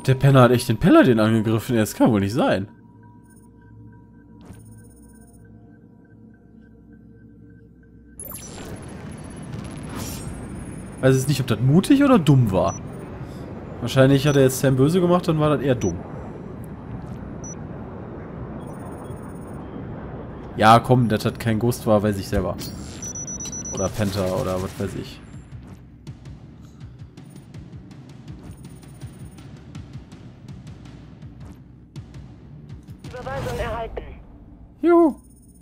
Der Penner hat echt den Paladin angegriffen. Das kann wohl nicht sein. Weiß jetzt nicht, ob das mutig oder dumm war. Wahrscheinlich hat er jetzt Sam böse gemacht, dann war das eher dumm. Ja, komm, dass das kein Ghost war, weiß ich selber. Oder Panther oder was weiß ich. Überweisung erhalten. Juhu.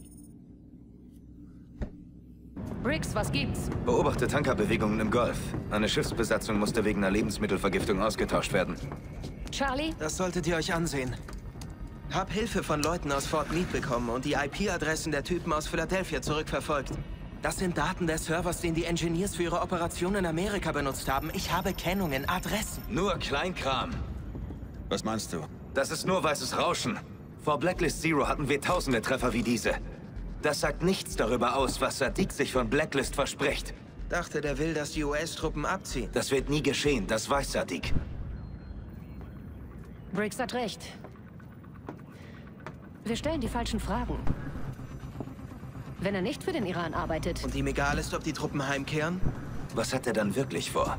Briggs, was gibt's? Beobachte Tankerbewegungen im Golf. Eine Schiffsbesatzung musste wegen einer Lebensmittelvergiftung ausgetauscht werden. Charlie? Das solltet ihr euch ansehen. Hab Hilfe von Leuten aus Fort Meade bekommen und die IP-Adressen der Typen aus Philadelphia zurückverfolgt. Das sind Daten der Servers, den die Engineers für ihre Operation in Amerika benutzt haben. Ich habe Kennungen, Adressen. Nur Kleinkram. Was meinst du? Das ist nur weißes Rauschen. Vor Blacklist Zero hatten wir tausende Treffer wie diese. Das sagt nichts darüber aus, was Sadiq sich von Blacklist verspricht. Dachte, der will, dass die US-Truppen abziehen. Das wird nie geschehen, das weiß Sadiq. Briggs hat recht. Wir stellen die falschen Fragen. Wenn er nicht für den Iran arbeitet. Und ihm egal ist, ob die Truppen heimkehren? Was hat er dann wirklich vor?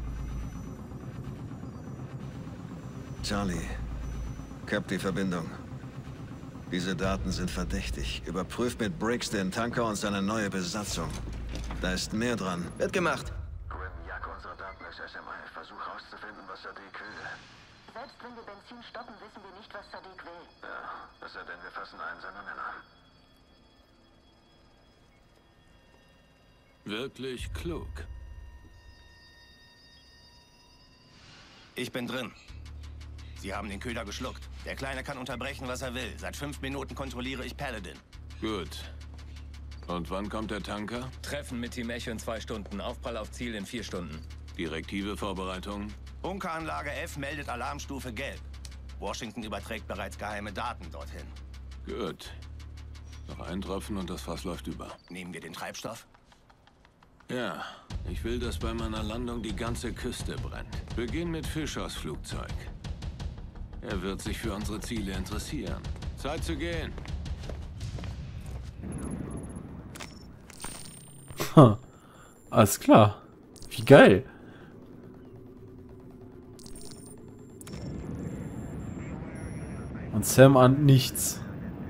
Charlie, Cap die Verbindung. Diese Daten sind verdächtig. Überprüft mit Briggs den Tanker und seine neue Besatzung. Da ist mehr dran. Wird gemacht. Gwen, jag unsere Daten ist SMI. Versuch rauszufinden, was Sadiq will. Selbst wenn wir Benzin stoppen, wissen wir nicht, was Sadiq will. Ja, es sei denn, wir fassen einen seiner Männer. Wirklich klug. Ich bin drin. Sie haben den Köder geschluckt. Der Kleine kann unterbrechen, was er will. Seit 5 Minuten kontrolliere ich Paladin. Gut. Und wann kommt der Tanker? Treffen mit Team Echo in 2 Stunden. Aufprall auf Ziel in 4 Stunden. Direktive Vorbereitung? Bunkeranlage F meldet Alarmstufe Gelb. Washington überträgt bereits geheime Daten dorthin. Gut. Noch ein Tropfen und das Fass läuft über. Nehmen wir den Treibstoff? Ja, ich will, dass bei meiner Landung die ganze Küste brennt. Beginn mit Fischers Flugzeug. Er wird sich für unsere Ziele interessieren. Zeit zu gehen. Ha. Alles klar. Wie geil. Und Sam ahnt nichts.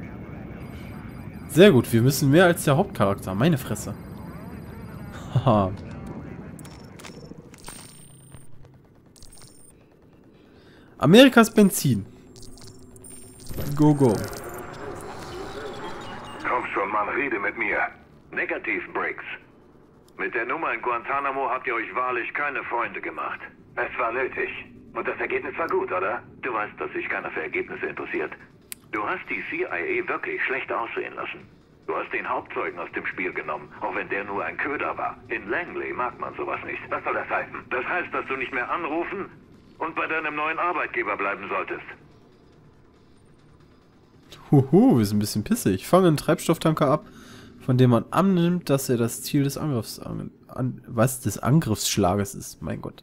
Sehr gut, wir müssen mehr als der Hauptcharakter. Meine Fresse. Haha. Amerikas Benzin. Go, go. Komm schon, Mann, rede mit mir. Negativ, Briggs. Mit der Nummer in Guantanamo habt ihr euch wahrlich keine Freunde gemacht. Es war nötig. Und das Ergebnis war gut, oder? Du weißt, dass sich keiner für Ergebnisse interessiert. Du hast die CIA wirklich schlecht aussehen lassen. Du hast den Hauptzeugen aus dem Spiel genommen, auch wenn der nur ein Köder war. In Langley mag man sowas nicht. Was soll das heißen? Das heißt, dass du nicht mehr anrufen und bei deinem neuen Arbeitgeber bleiben solltest. Huhu, wir sind ein bisschen pissig. Fange einen Treibstofftanker ab, von dem man annimmt, dass er das Ziel des Angriffs des Angriffsschlages ist. Mein Gott.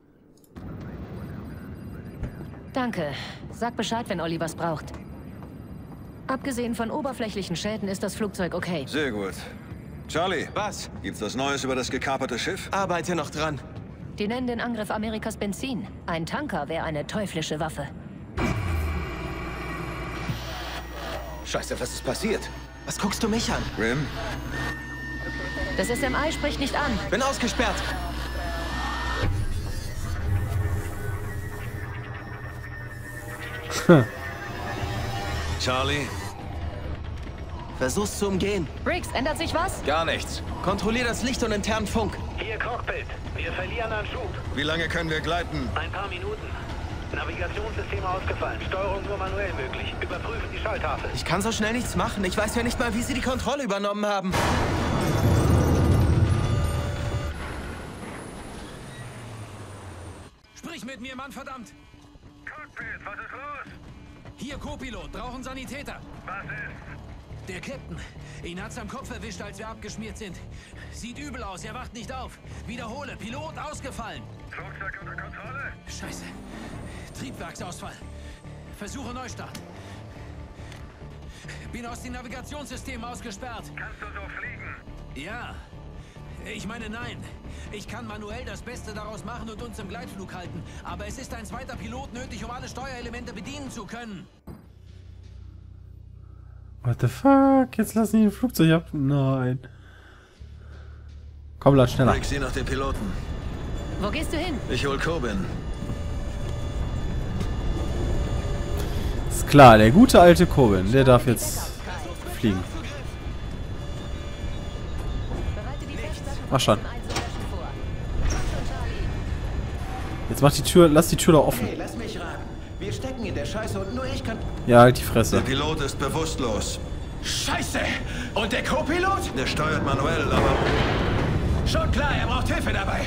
Danke. Sag Bescheid, wenn Olli was braucht. Abgesehen von oberflächlichen Schäden ist das Flugzeug okay. Sehr gut. Charlie, Was? gibt's was Neues über das gekaperte Schiff? Arbeite noch dran. Die nennen den Angriff Amerikas Benzin. Ein Tanker wäre eine teuflische Waffe. Scheiße, was ist passiert? Was guckst du mich an? Grim? Das SMI spricht nicht an. Bin ausgesperrt. Charlie? Versuch's zu umgehen. Briggs, ändert sich was? Gar nichts. Kontrollier das Licht und internen Funk. Hier Cockpit. Wir verlieren an Schub. Wie lange können wir gleiten? Ein paar Minuten. Navigationssysteme ausgefallen. Steuerung nur manuell möglich. Überprüfen die Schalltafel. Ich kann so schnell nichts machen. Ich weiß ja nicht mal, wie sie die Kontrolle übernommen haben. Sprich mit mir, Mann, verdammt! Cockpit, was ist los? Hier, Co-Pilot, brauchen Sanitäter. Was ist? Der Captain. Ihn hat's am Kopf erwischt, als wir abgeschmiert sind. Sieht übel aus, er wacht nicht auf. Wiederhole, Pilot ausgefallen. Flugzeug unter Kontrolle. Scheiße. Triebwerksausfall. Versuche Neustart. Bin aus dem Navigationssystem ausgesperrt. Kannst du so fliegen? Ja. Ich meine, nein. Ich kann manuell das Beste daraus machen und uns im Gleitflug halten. Aber es ist ein zweiter Pilot nötig, um alle Steuerelemente bedienen zu können. What the fuck? Jetzt lassen die ein Flugzeug ab. Nein. Komm, lad schneller. Rick, sieh nach den Piloten. Wo gehst du hin? Ich hol Coben. Ist klar, der gute alte Coben, der darf jetzt fliegen. Mach schon. Jetzt mach die Tür, lass die Tür da offen. Hey, lass mich raten. Wir stecken in der Scheiße und nur ich kann... Ja, halt die Fresse. Der Pilot ist bewusstlos. Scheiße! Und der Co-Pilot? Der steuert manuell, aber... Schon klar, er braucht Hilfe dabei.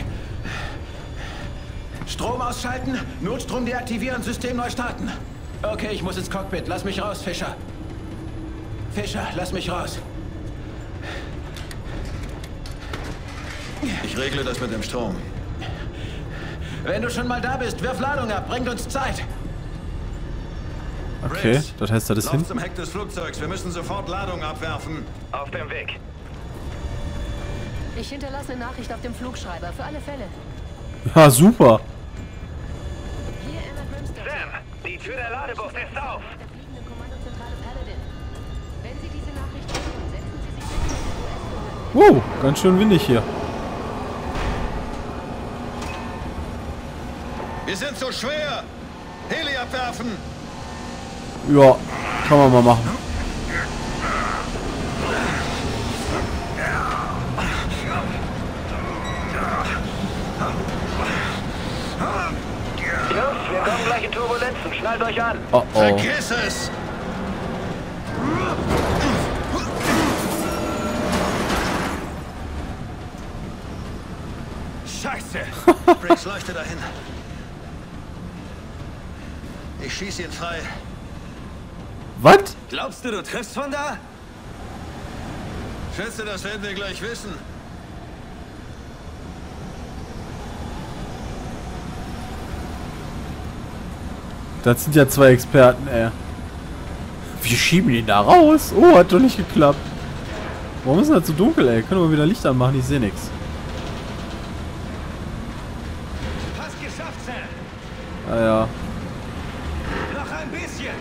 Strom ausschalten, Notstrom deaktivieren, System neu starten. Okay, ich muss ins Cockpit. Lass mich raus, Fischer. Fischer, lass mich raus. Ich regle das mit dem Strom. Wenn du schon mal da bist, wirf Ladung ab. Bringt uns Zeit. Okay, das heißt, das ist Lauf hinten. zum Heck des Flugzeugs. Wir müssen sofort Ladung abwerfen. Auf dem Weg. Ich hinterlasse eine Nachricht auf dem Flugschreiber, für alle Fälle. Ja, super. Hier Emma Grimstone. Sam, die Tür der Ladebucht ist auf. Der fliegenden Kommandozentrale Paladin. Wenn Sie diese Nachricht hören, setzen Sie sich bitte mit den US-Behörden. Wow, ganz schön windig hier. Wir sind so schwer. Heli abwerfen. Ja, kann man mal machen. Jungs, wir kommen gleich in Turbulenzen. Schnallt euch an. Oh oh. Vergiss es. Scheiße. Briggs, leuchte dahin. Ich schieße ihn frei. Was? Glaubst du, du triffst von da? Schätze, das werden wir gleich wissen. Das sind ja zwei Experten, ey. Wir schieben ihn da raus. Oh, hat doch nicht geklappt. Warum ist denn das so dunkel, ey? Können wir wieder Licht anmachen? Ich sehe nichts. Hast geschafft, Sam. Ah ja. Noch ein bisschen.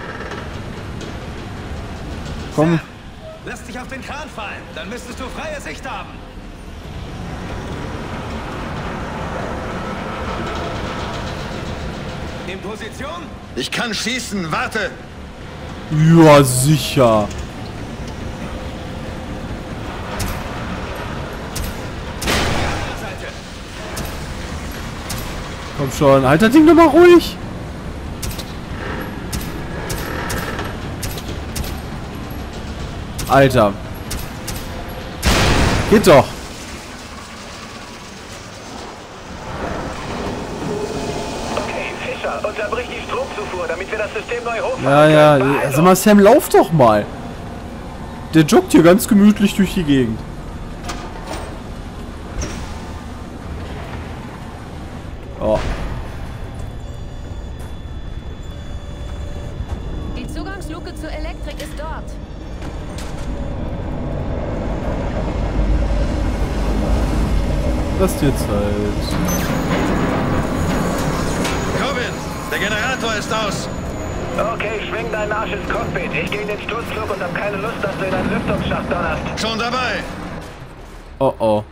Komm. Lass dich auf den Kran fallen. Dann müsstest du freie Sicht haben. In Position? Ich kann schießen. Warte. Ja, sicher. Seite. Komm schon. Halt das Ding doch mal ruhig. Alter. Geht doch. Okay, Fischer, unterbrich die Stromzufuhr, damit wir das System neu hochfahren Ja, können. ja. Sag mal, Sam, lauf doch mal. Der joggt hier ganz gemütlich durch die Gegend. Oh. Die Zugangsluke zur Elektrik ist dort. Lass dir Zeit. Coben, der Generator ist aus. Okay, schwing deinen Arsch ins Cockpit. Ich gehe in den Sturzflug und hab keine Lust, dass du in einen Lüftungsschacht donnerst. Schon dabei. Oh oh.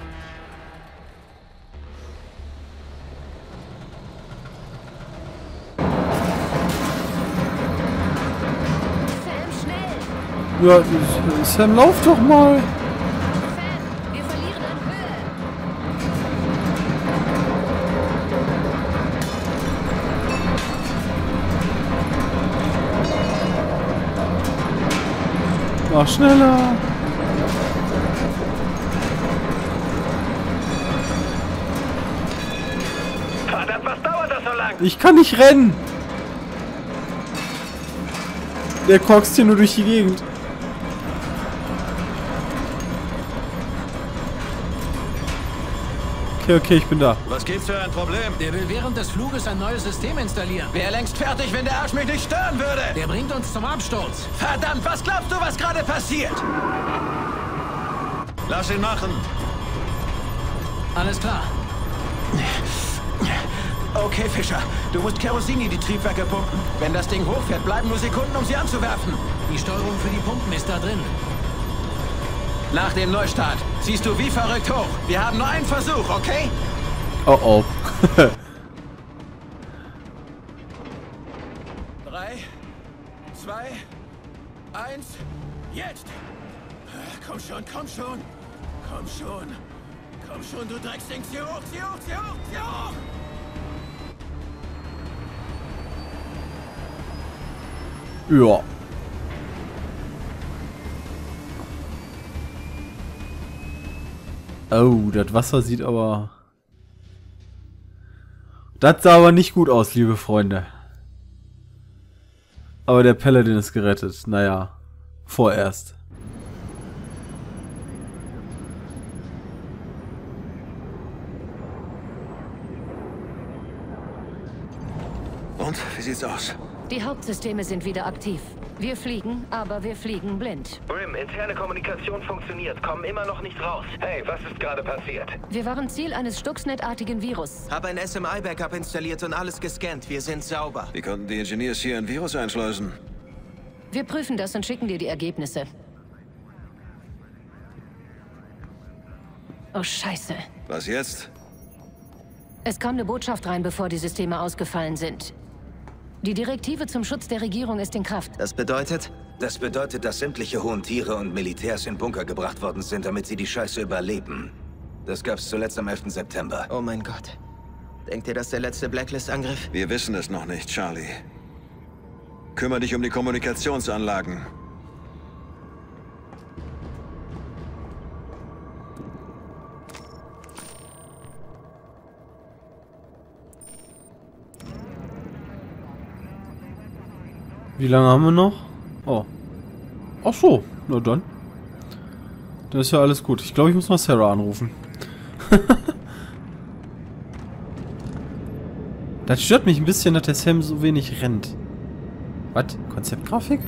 Sam, schnell! Ja, Sam, lauf doch mal. Sam, wir verlieren an Höhe. Mach schneller. Verdammt, was dauert das so lang? Ich kann nicht rennen. Der kokst hier nur durch die Gegend. Okay, ich bin da. Was gibt's für ein Problem? Der will während des Fluges ein neues System installieren. Wäre längst fertig, wenn der Arsch mich nicht stören würde. Der bringt uns zum Absturz. Verdammt, was glaubst du, was gerade passiert? Lass ihn machen. Alles klar. Okay, Fischer, du musst Kerosin in die Triebwerke pumpen. Wenn das Ding hochfährt, bleiben nur Sekunden, um sie anzuwerfen. Die Steuerung für die Pumpen ist da drin. Nach dem Neustart ziehst du wie verrückt hoch. Wir haben nur einen Versuch, okay? Oh oh. 3, 2, 1, jetzt! Komm schon, komm schon! Komm schon! Komm schon, du Drecksding! Zieh hoch, zieh hoch, zieh hoch, zieh hoch! Ja. Oh, das Wasser sieht aber... Das sah aber nicht gut aus, liebe Freunde. Aber der Paladin ist gerettet. Naja, vorerst. Und, wie sieht's aus? Die Hauptsysteme sind wieder aktiv. Wir fliegen, aber wir fliegen blind. Brim, interne Kommunikation funktioniert, kommen immer noch nicht raus. Hey, was ist gerade passiert? Wir waren Ziel eines Stuxnet-artigen Virus. Hab ein SMI-Backup installiert und alles gescannt. Wir sind sauber. Wie konnten die Engineers hier ein Virus einschleusen? Wir prüfen das und schicken dir die Ergebnisse. Oh, Scheiße. Was jetzt? Es kam eine Botschaft rein, bevor die Systeme ausgefallen sind. Die Direktive zum Schutz der Regierung ist in Kraft. Das bedeutet? Das bedeutet, dass sämtliche hohen Tiere und Militärs in Bunker gebracht worden sind, damit sie die Scheiße überleben. Das gab's zuletzt am 11. September. Oh mein Gott. Denkt ihr, das ist der letzte Blacklist-Angriff? Wir wissen es noch nicht, Charlie. Kümmere dich um die Kommunikationsanlagen. Wie lange haben wir noch? Oh. Ach so, na dann. Dann ist ja alles gut. Ich glaube, ich muss mal Sarah anrufen. Das stört mich ein bisschen, dass der Sam so wenig rennt. Was? Konzeptgrafik?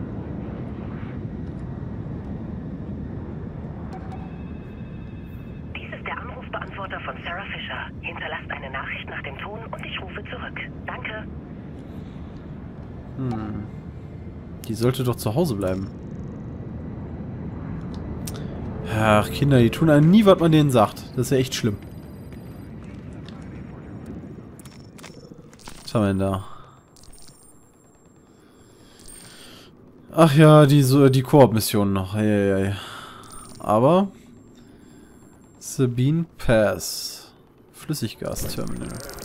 Dies ist der Anrufbeantworter von Sarah Fisher. Hinterlasst eine Nachricht nach dem Ton und ich rufe zurück. Danke. Die sollte doch zu Hause bleiben. Ach, Kinder, die tun einem nie, was man denen sagt. Das ist ja echt schlimm. Was haben wir denn da? Ach ja, die Koop-Mission noch. Eieiei. Aber Sabine Pass. Flüssiggasterminal.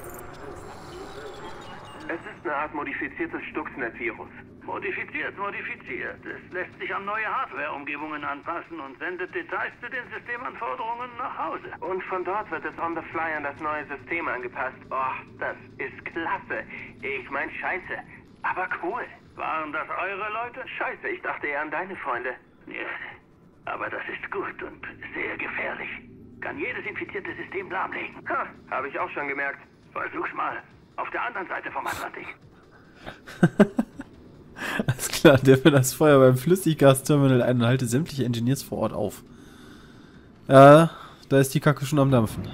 Es ist eine Art modifiziertes Stuxnet-Virus. Modifiziert. Es lässt sich an neue Hardware-Umgebungen anpassen und sendet Details zu den Systemanforderungen nach Hause. Und von dort wird es on the fly an das neue System angepasst. Oh, das ist klasse. Ich meine, scheiße. Aber cool. Waren das eure Leute? Scheiße, ich dachte eher an deine Freunde. Ja, aber das ist gut und sehr gefährlich. Kann jedes infizierte System lahmlegen. Ha, habe ich auch schon gemerkt. Versuch's mal. Auf der anderen Seite vom Atlantik. Alles klar, der will das Feuer beim Flüssiggasterminal ein und halte sämtliche Engineers vor Ort auf. Ja, da ist die Kacke schon am Dampfen.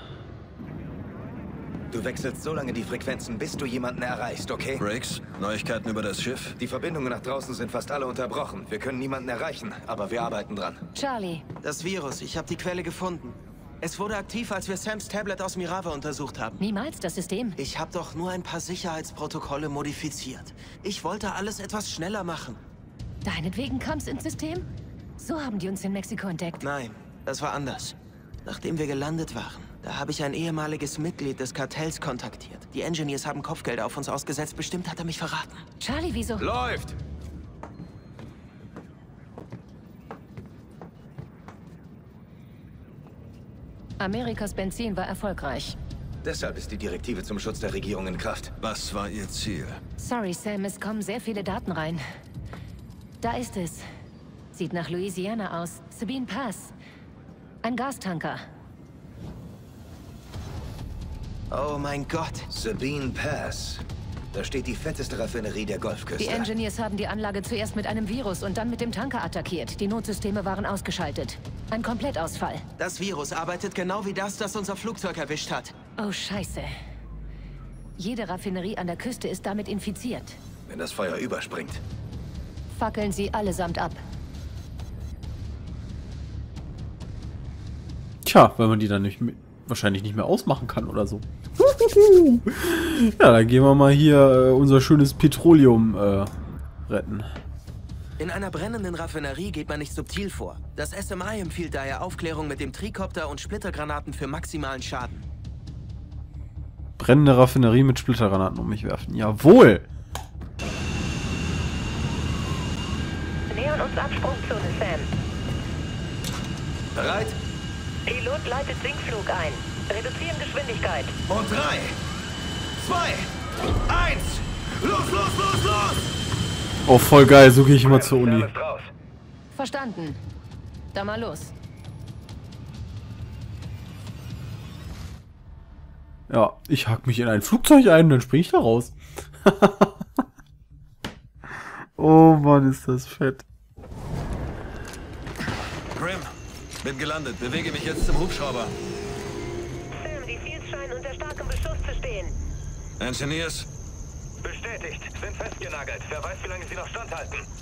Du wechselst so lange die Frequenzen, bis du jemanden erreichst, okay? Briggs, Neuigkeiten über das Schiff? Die Verbindungen nach draußen sind fast alle unterbrochen. Wir können niemanden erreichen, aber wir arbeiten dran. Charlie. Das Virus, ich habe die Quelle gefunden. Es wurde aktiv, als wir Sams Tablet aus Mirava untersucht haben. Niemals das System. Ich habe doch nur ein paar Sicherheitsprotokolle modifiziert. Ich wollte alles etwas schneller machen. Deinetwegen kam's ins System? So haben die uns in Mexiko entdeckt. Nein, das war anders. Nachdem wir gelandet waren, da habe ich ein ehemaliges Mitglied des Kartells kontaktiert. Die Engineers haben Kopfgelder auf uns ausgesetzt. Bestimmt hat er mich verraten. Charlie, wieso? Läuft! Amerikas Benzin war erfolgreich. Deshalb ist die Direktive zum Schutz der Regierung in Kraft. Was war Ihr Ziel? Sorry, Sam, es kommen sehr viele Daten rein. Da ist es. Sieht nach Louisiana aus. Sabine Pass. Ein Gastanker. Oh mein Gott. Sabine Pass. Da steht die fetteste Raffinerie der Golfküste. Die Engineers haben die Anlage zuerst mit einem Virus und dann mit dem Tanker attackiert. Die Notsysteme waren ausgeschaltet. Ein Komplettausfall. Das Virus arbeitet genau wie das unser Flugzeug erwischt hat. Oh, scheiße. Jede Raffinerie an der Küste ist damit infiziert. Wenn das Feuer überspringt. Fackeln sie allesamt ab. Tja, weil man die dann wahrscheinlich nicht mehr ausmachen kann oder so. Ja, dann gehen wir mal hier unser schönes Petroleum retten. In einer brennenden Raffinerie geht man nicht subtil vor. Das SMI empfiehlt daher Aufklärung mit dem Trikopter und Splittergranaten für maximalen Schaden. Brennende Raffinerie mit Splittergranaten um mich werfen. Jawohl! Nähern uns Absprungzone, Sam. Bereit? Pilot leitet Sinkflug ein. Reduzieren Geschwindigkeit. Und 3, 2, 1. Los, los, los, los! Oh, voll geil. So gehe ich immer zur Uni. Verstanden. Da mal los. Ja, ich hack mich in ein Flugzeug ein und dann springe ich da raus. Oh Mann, ist das fett. Grim, bin gelandet. Bewege mich jetzt zum Hubschrauber. Sam, die Fields scheinen unter starkem Beschuss zu stehen. Engineers? Bestätigt. Sind festgenagelt. Wer weiß, wie lange sie noch standhalten.